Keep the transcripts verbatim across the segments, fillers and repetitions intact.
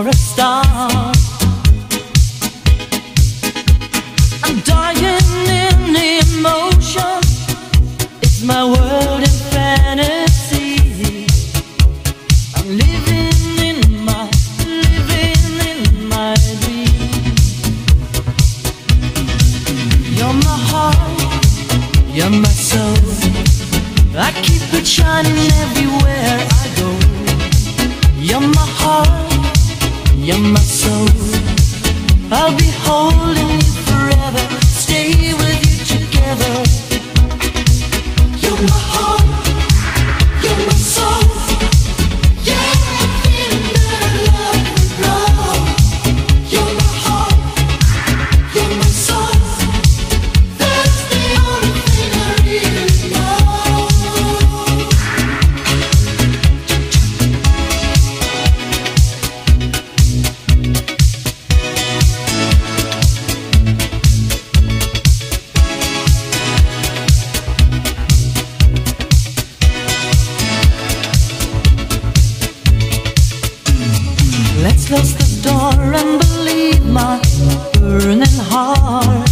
for a star. I'm dying in emotion. It's my world in fantasy. I'm living in my, living in my dream. You're my heart, you're my soul. I keep it shining everywhere I go. You're my heart, you're my soul. I'll be holding you forever, stay with you together. You're my heart, you're my soul. Yeah, I'm feeling that I love and love. You're my heart, you're my soul. That's the only thing I really know. Let's close the door and believe my burning heart.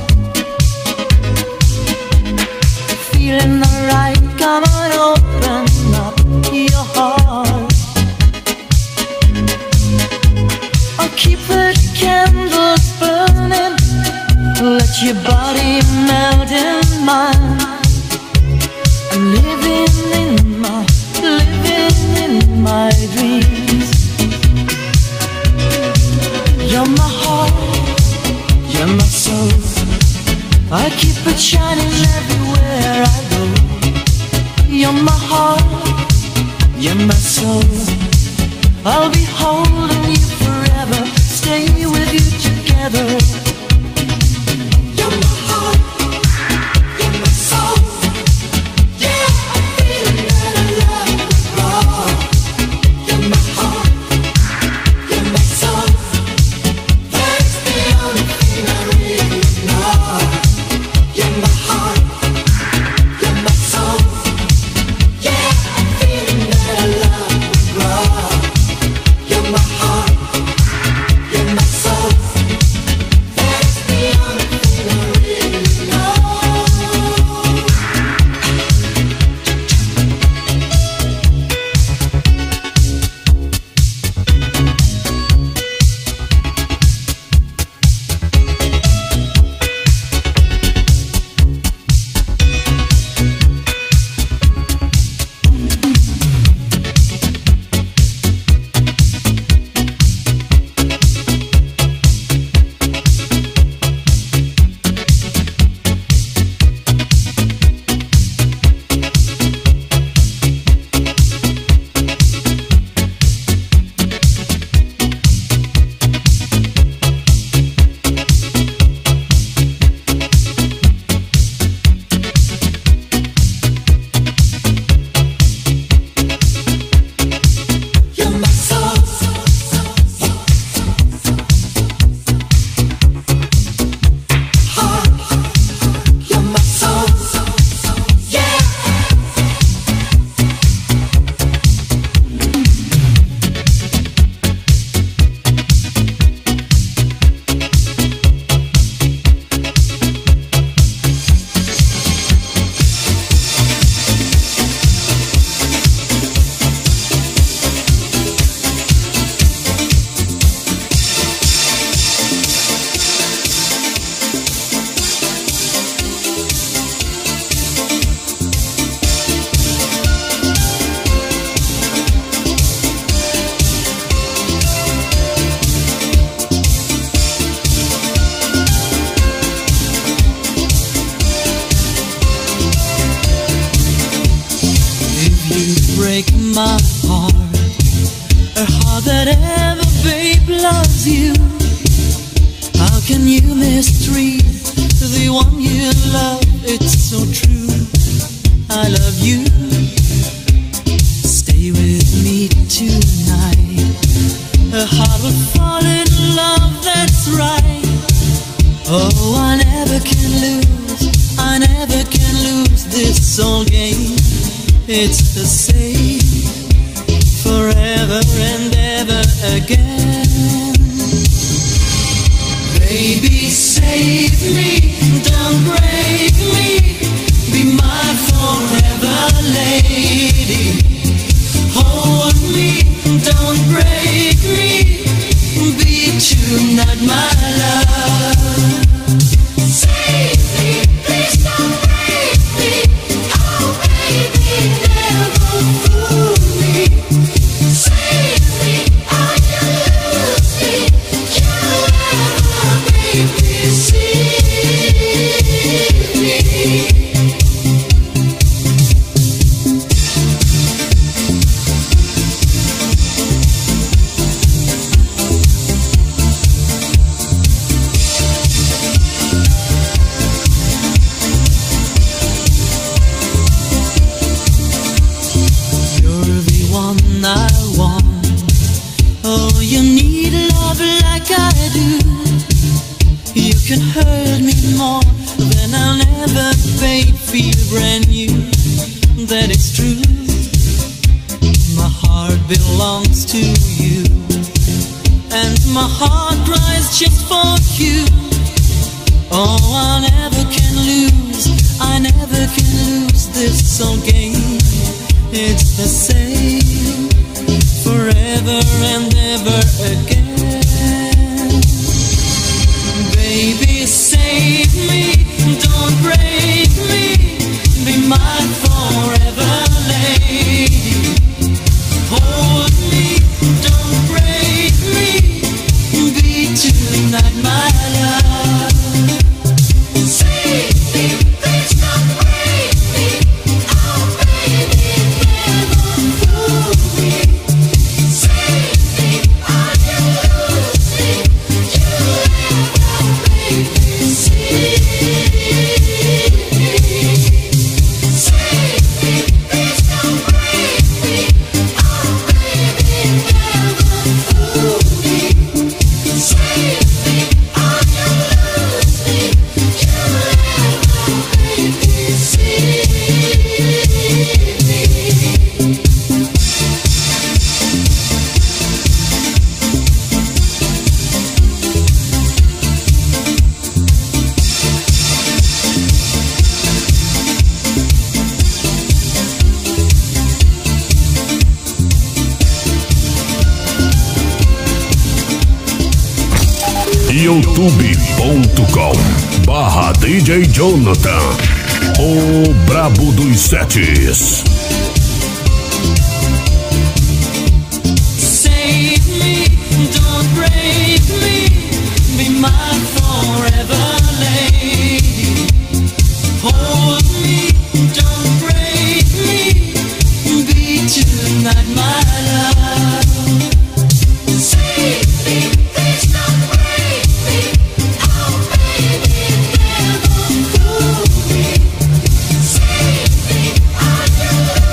Feeling alright, come on, open up your heart. I'll keep the candles burning, let your body melt in mine. I'm living in my, living in my dreams. You're my heart, you're my soul. I keep it shining everywhere I go. You're my heart, you're my soul. I'll be holding you forever, stay with you together. You're my heart, you're my soul. Yeah, I'm feeling that I love and love. You're my heart, you're my soul. That's the only thing I really know. You're my heart, you're my soul. Yeah, I'm feeling that I love and love. You're my heart, you're my soul. That's the only thing I really know. You're my soul. Heart, you're my soul. Yeah. Break my heart, a heart that ever, babe, loves you. How can you mistreat the one you love? It's so true. I love you. Stay with me tonight. A heart will fall in love, that's right. Oh, I never can lose, I never can lose this soul game. It's the same forever and ever again. save me, don't break me, be my forever lady. Hold me, don't break me, be tonight my love. Save me, please don't break me, oh baby, never fool me. Save me, or you lose me, you never make me see me. You're the one I want. Oh, you need love like I do. You can hurt me more than I'll never pay. Feel brand new, that is true. My heart belongs to you, and my heart cries just for you. Oh, I never can lose, I never can lose this soul game. It's the same forever and ever again. Baby, save me, don't break me, be my forever lady. Hold me, don't break me, be tonight my love. Save me, please don't break me, oh baby, never fool me. Save me, or you lose me, you never make me see me. Save me, please don't break me, oh baby, never fool me. Save me, or you lose me, you never make me see me. youtube ponto com barra D J Jonathan, o brabo dos setes. Save me, don't break me, be my forever lady. Hold me, don't break me, be tonight my love. Save me, please don't break me, oh baby, never fool me. Save me, or you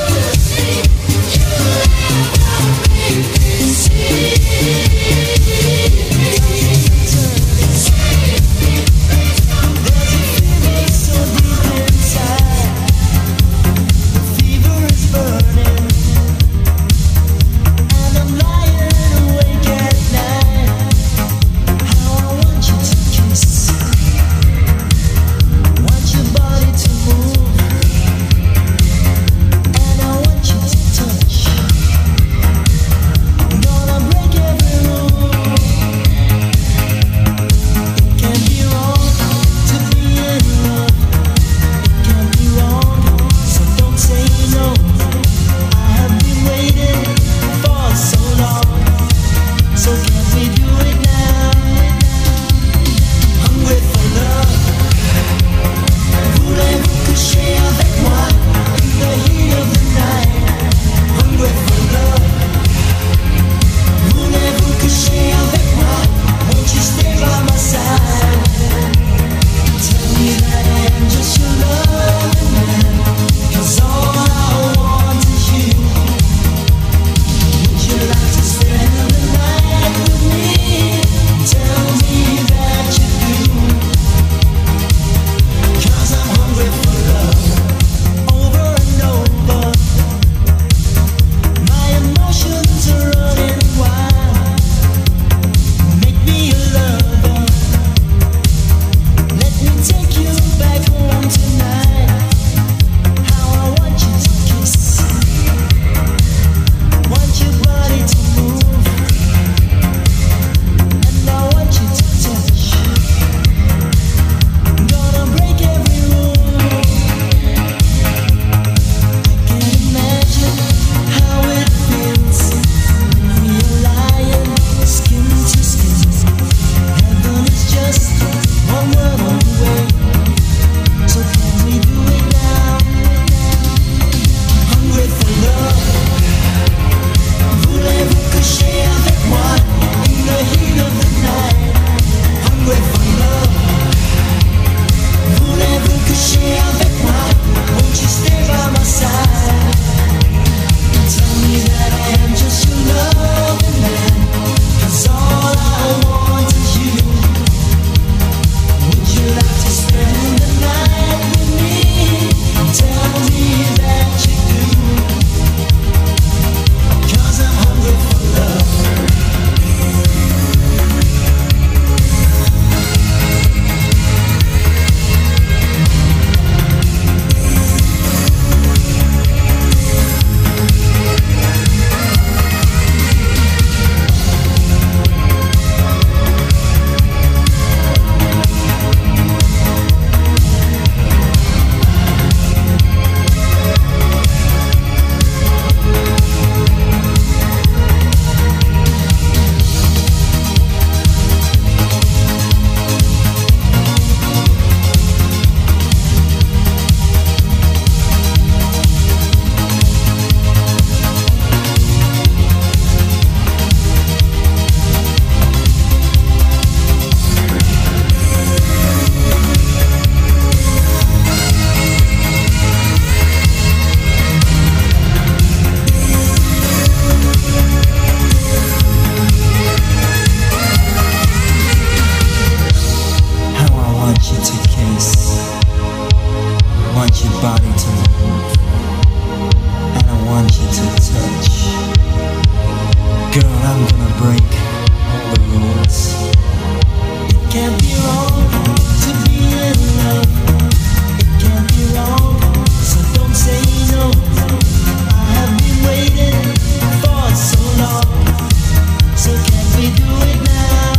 body to move, and I want you to touch. Girl, I'm gonna break all the rules. It can't be wrong to be in love. It can't be wrong, so don't say no. I have been waiting for so long, so can we do it now?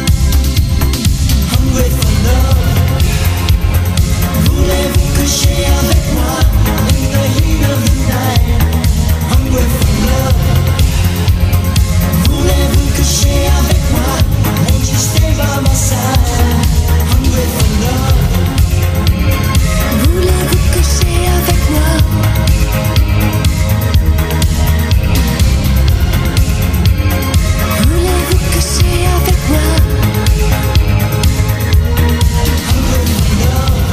Hungry for love. Voulez-vous coucher avec moi in the heat of the night? Hungry for love. Voulez-vous coucher avec moi? Won't you stay by my side? Hungry for love. Voulez-vous coucher avec moi? Voulez-vous coucher avec moi? Hungry for love.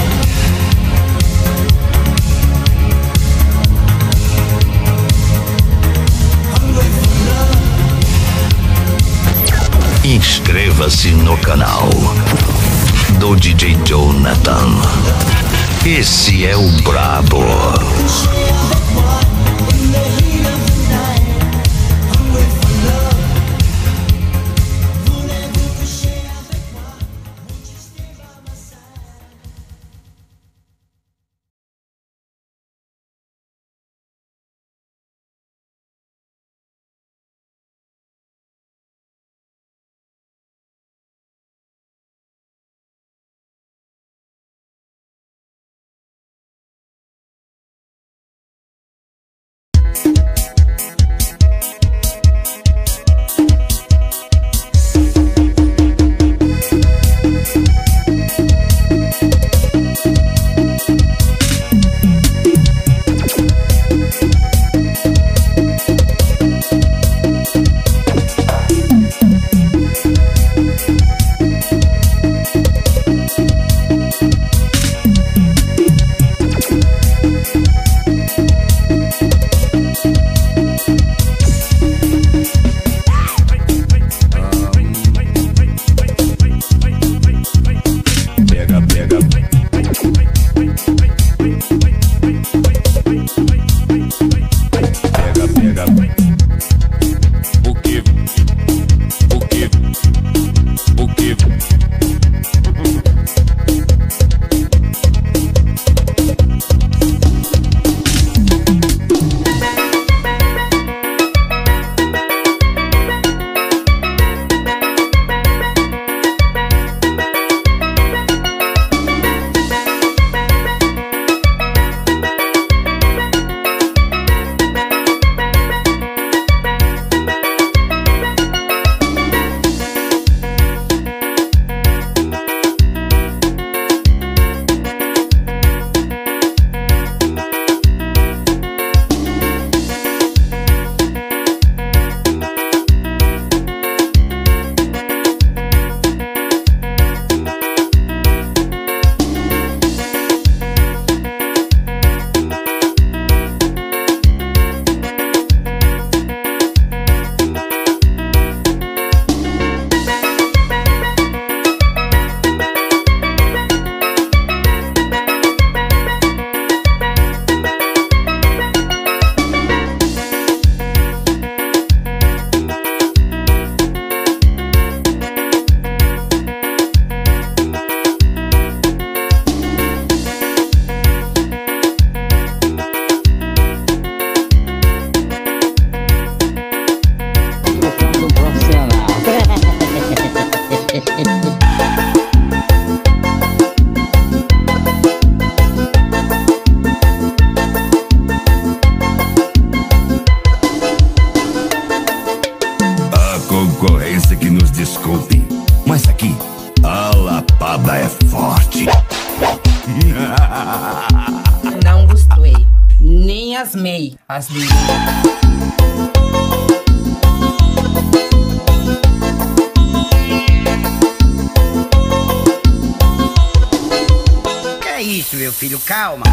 Hungry for love. Inscreva-se no canal do D J Jonathan. Esse é o brabo. Coucher avec moi in the heat of the night. Hungry for love. Voulez-vous coucher avec moi? Won't you stay by my side? Não gostei. Nem asmei as meninas. Que é isso, meu filho? Calma.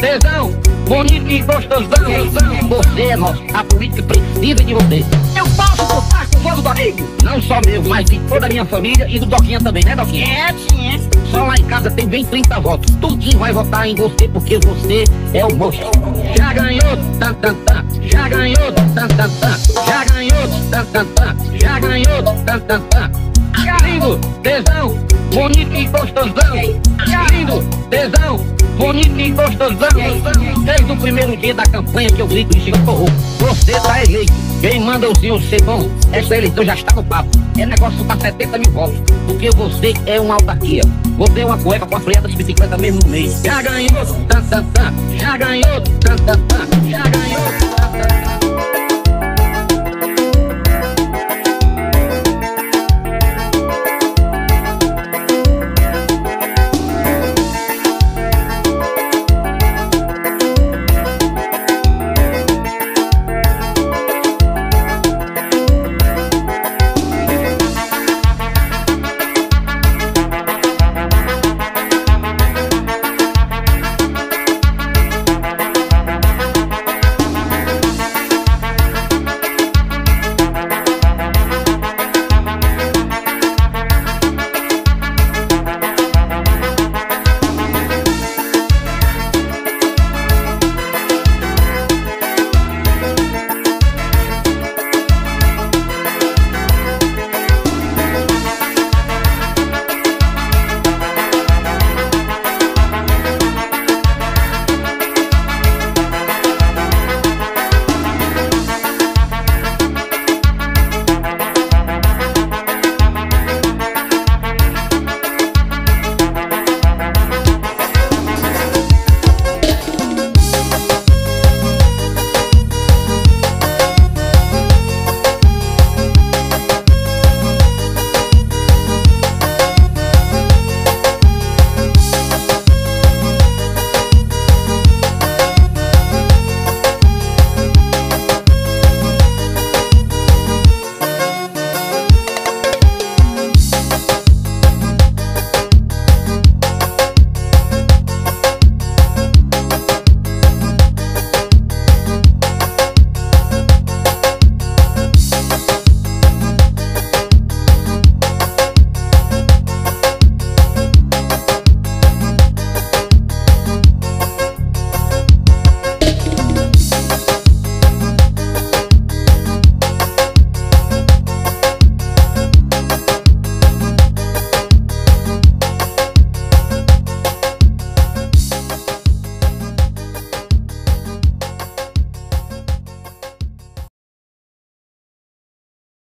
tesão, bonito e gostosão. Você é nosso, a política precisa de você. Eu posso votar com o voto do amigo? Não só meu, mas de toda a minha família e do Doquinha também, né, Doquinha? É, sim, é. Só lá em casa tem bem trinta votos. Tudinho vai votar em você porque você é o moço. Já ganhou, tan, tan, tan. Já ganhou, tan, tan, tan. Já ganhou, tan, tan, tan. Já ganhou, tan, tan, tan. Lindo, tesão, bonito e gostosão. Lindo, tesão, bonito e gostosão. Desde o primeiro dia da campanha que eu grito e chego porro. Você tá eleito, quem manda o senhor ser bom? Essa eleição já está no papo. É negócio pra setenta mil votos. Porque você é uma autarquia. Você é uma cueca com a freada de bicicleta mesmo no meio. Já ganhou, tan, tan, tan. Já ganhou, tan, tan, tan. Já ganhou.